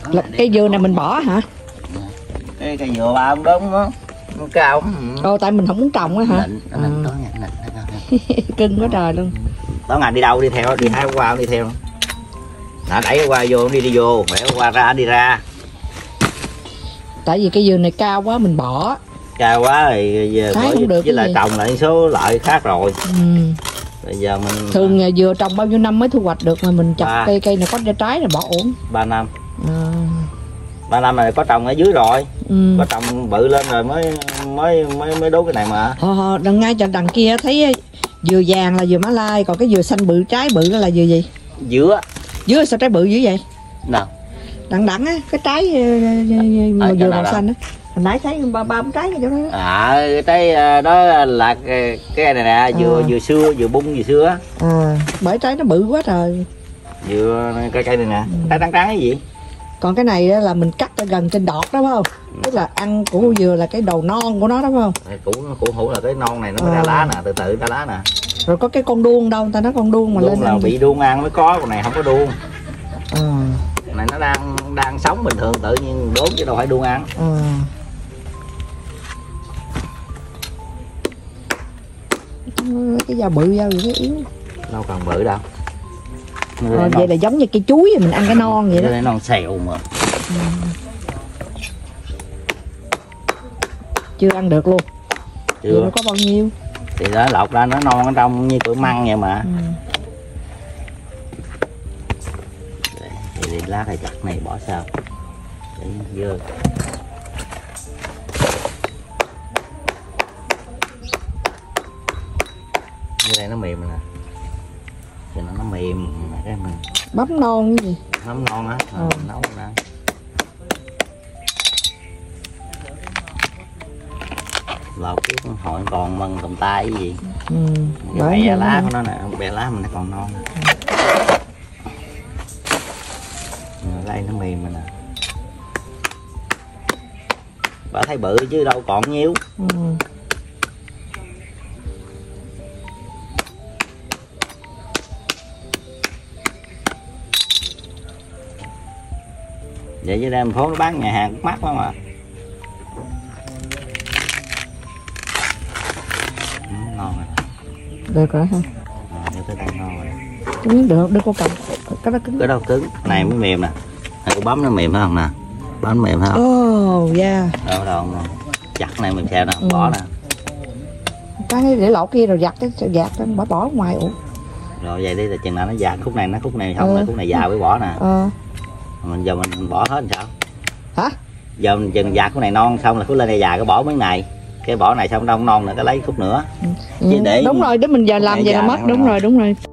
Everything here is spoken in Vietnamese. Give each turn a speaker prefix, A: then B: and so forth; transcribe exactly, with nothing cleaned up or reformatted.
A: Là cây dừa này mình bỏ hả?
B: Cái cây dừa ba ông đúng đó, cao.
A: Ồ, tại mình không muốn trồng á hả?
B: Nịnh, nó nịnh, tối ngày nịnh.
A: Cưng quá trời luôn.
B: Tối ngày đi đâu đi theo, đi hai qua đi theo. Nó đẩy qua vô đi đi vô, đẩy qua ra đi ra.
A: Tại vì cây dừa này cao quá mình bỏ.
B: Cao quá thì giờ
A: Thái không được
B: với lại
A: gì.
B: trồng lại số loại khác rồi.
A: Ừ.
B: Bây giờ mình
A: Thường nhà dừa trồng bao nhiêu năm mới thu hoạch được mà mình chặt
B: ba.
A: cây cây này có ra trái là bỏ ổn.
B: ba năm.
A: À.
B: ba năm này có trồng ở dưới rồi.
A: Ừ.
B: Có trồng bự lên rồi mới mới mới mới đốt cái này mà.
A: Ờ, đằng ngay đằng kia thấy dừa vàng là dừa Mã Lai, còn cái dừa xanh bự trái bự đó là dừa gì?
B: Dứa.
A: Dứa sao trái bự dữ vậy?
B: Nào.
A: Đằng đằng á, cái trái màu dừa màu xanh á. Hồi nãy thấy ba ba bốn trái cái chỗ đó.
B: À, cái trái đó là cái, cái này nè, dừa à. Dừa xưa, dừa bung dừa xưa.
A: À, bởi trái nó bự quá trời.
B: Dừa cây cây này nè, ừ. Trái trắng trắng cái gì?
A: Còn cái này là mình cắt ở gần trên đọt đó phải không? Ừ. Tức là ăn của dừa là cái đầu non của nó đó phải không?
B: Củ củ hủ là cái non này nó mới à. Ra lá nè, từ từ ra lá nè.
A: Rồi có cái con đuông đâu, người ta nói con đuông mà
B: đuông
A: lên
B: là
A: ăn
B: bị đuông ăn mới có, con này không có đuông.
A: À.
B: Con này nó đang đang sống bình thường tự nhiên đốn chứ đâu phải đuông ăn.
A: À. Cái dao bự dao gì cái yếu.
B: Đâu cần bự đâu.
A: Ờ, vậy là giống như cây chuối mình ăn cái non vậy đó.
B: Cái non xèo mà.
A: Ừ. Chưa ăn được luôn. Chưa. Nó có bao nhiêu?
B: Thì đó lọc ra nó non ở trong như củ măng vậy mà. Ừ. Thì lá này chặt này bỏ sao? Để dơ. Cái này nó mềm nè. Cho nó nó mềm cái mình
A: bắp non cái gì?
B: Bắp non á, ừ. Nấu ra. Lọc cái hồi còn mần cầm tay cái gì. Ừ. Cái bẹ lá của nó nè, bẹ lá mình nó còn non nè. Ừ. Đây nó mềm rồi nè. Bà thấy bự chứ đâu còn nhiêu. Ừ. Vậy chứ đem phố nó bán nhà hàng cũng mắc lắm mà. Ừ, ngon rồi.
A: Được rồi hả?
B: À, cái đây ngon rồi.
A: Cứng được, đừng có cầm. Cái đó cứng.
B: Cái đó cứng, này mới mềm nè. Này cô bấm nó mềm phải không nè? Bấm mềm phải không?
A: Ồ, oh, yeah.
B: Đâu đâu nè. Chặt này mình xeo nè, ừ. Bỏ nè.
A: Cái để lỗ kia rồi giặt cái giặt nó bỏ bỏ ngoài ủa.
B: Rồi vậy đi là chừng nào nó già khúc này nó khúc này không, ừ. Là khúc này già mới bỏ nè.
A: Ờ.
B: Mình giờ mình bỏ hết sao?
A: Hả?
B: Giờ mình chừng già khúc này non xong là khúc lên đây già cái bỏ mấy này. Cái bỏ này xong đông non nữa cái lấy khúc nữa.
A: Ừ. Chứ để đúng rồi, để mình giờ làm vậy là mất, đúng rồi, đúng rồi.